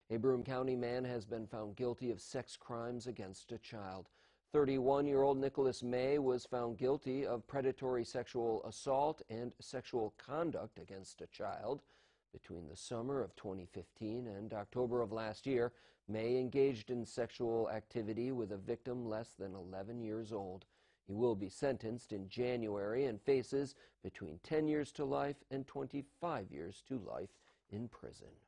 A Broome County man has been found guilty of sex crimes against a child. 31-year-old Nicholas May was found guilty of predatory sexual assault and sexual conduct against a child. Between the summer of 2015 and October of last year, May engaged in sexual activity with a victim less than 11 years old. He will be sentenced in January and faces between 10 years to life and 25 years to life in prison.